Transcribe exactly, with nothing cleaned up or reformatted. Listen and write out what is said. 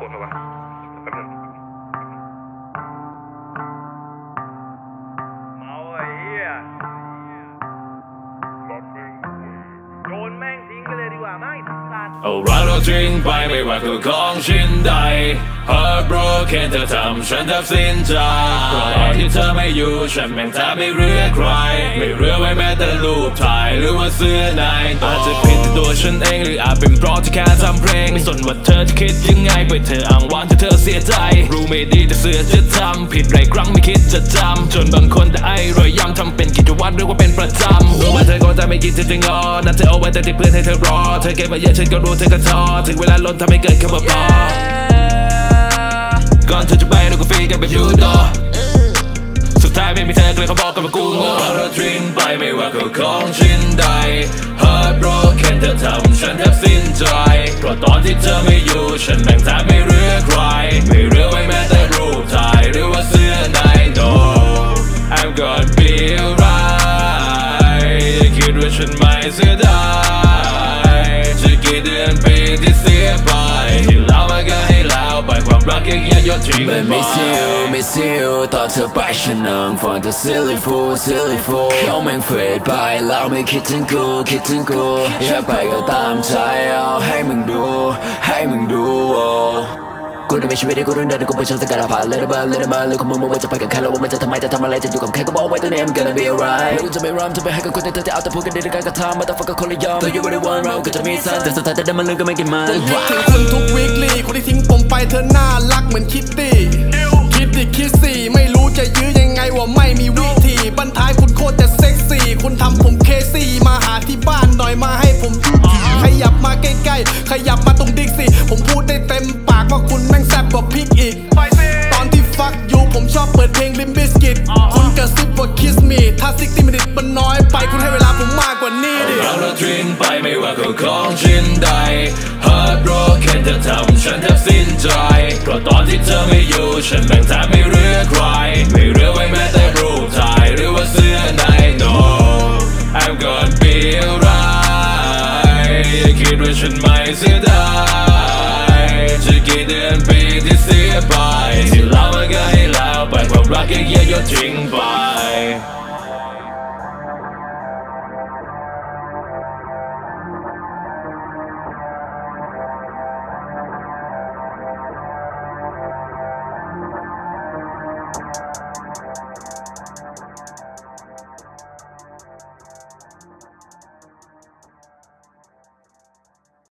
วดมาวะแป๊บนึงเมาไอ้เหี้ยโยนแม่งทิ้งไปเลยดีกว่าไม่สัตว์เอารักเราทิ้งไปไม่ว่าคือของชิ้นใด Heartbroken เธอทำฉันแทบสิ้นใจเพราะตอนที่เธอไม่อยู่ฉันแม่งแทบไม่เหลือใครไม่เหลือไว้แม้แต่รูปถ่ายหรือว่าเสื้อในอาจจะผิดที่ตัวฉันเองหรืออาจเป็นเพราะที่แค่ทำเพลงไม่สนว่าเธอจะคิดยังไงไปเธออ้างว้างที่เธอเสียใจรู้ไม่ดีแต่เสือจะทำผิดหลายครั้งไม่คิดจะจำจนบางคนแต่ไอ้รอยย้ำทำเป็นกิจวัตรหรือว่าเป็นประจำรู้ว่าเธอก็จะไม่คิดจะงอนั่นเธอเอาไว้แต่ที่เพื่อนให้เธอรอเธอเก็บมาเยอะฉันก็รู้เธอก็ท้อถึงเวลาล้นทำให้เกิดคำว่าพอก่อนเธอจะไปเราก็ฟีกันแบบยูโดสุดท้ายไม่มีเธอเลยเขาบอกกันว่ากูโง่เราทิ้งไปไม่ว่าคือของชิ้นใด Heartbroken เธอทำฉันแทบสิ้นใจเพราะตอนที่เธอไม่อยู่ฉันแม่งแทบไม่เหลือใครไม่เหลือไว้แม้แต่รูปถ่ายหรือว่าเสื้อใน No I'm gonna be alright คิดว่าฉันไม่เสียดายจะกี่เดือนปีที่เสียไปที่เรามาก็ให้แล้วไปความรักยังเยียวยาทิ้งไป Miss you Miss you ตอนเธอไปฉันนั่งฟังเธอ silly fool silly fool เขาแม่งเฟดไปแล้วไม่คิดถึงกูคิดถึงกูอยากไปก็ตามใจเอาให้มึงดูให้มึงดูกูได้ไม่ชีวิตได้กูรู้ได้กูเป็นช่างสังกัดผ่านเลยนะบ้านเลยนะบ้านเลยของมึงมึงว่าจะไปกับใครแล้วว่ามันจะทำไมจะทำอะไรจะอยู่กับใครก็บอกไว้ตัวนี้มัน gonna be alright แล้วกูจะไม่รำจะไปให้กับคนที่เธอจะเอาแต่พูดกันในการกระทำมาแต่ฟังกับคนละยอมตัวอยู่บริวารเราก็จะมีสั้นแต่สุดท้ายจะได้มันลืมก็ไม่กินมันคิดถึงคุณทุกวีคลีคนที่ทิ้งผมไปเธอน่ารักเหมือนคิตตี้คิดดิคิดสี่ไม่รู้จะยื้อยังไงว่าไม่มีวิธีบรรทายคุณโคตรจะเซ็กซี่คุณทำผมเคซี่มาหาที่บ้านหน่อยมาให้ผมขยับมาใกล้ๆขยับมาตรงดิกซี่ผมพูดได้เต็มปากว่าคุณแม่งแซ่บกว่าพริกอีกตอนที่ฟักอยู่ผมชอบเปิดเพลงลิมบิสกิตคุณกระซิบว่า kiss me ถ้าซิกตี้มินิทมันน้อยไปคุณให้เวลาผมมากกว่านี้ดิเราเราทิ้งไปไม่ว่าคือของชิ้นใด Heartbroken เธอทำฉันแทบสิ้นใจเพราะตอนที่เธอไม่อยู่ฉันแม่งแทบไม่เหลือใครไม่เหลือไว้แม้แต่รูปถ่ายหรือว่าเสื้อใน No I'm gonna be alright อย่าคิดว่าฉันไม่เสียดายจะกี่เดือนปีที่เสียไปที่เรามาก็ให้แล้วไปความรักยังเยียวยาทิ้งไป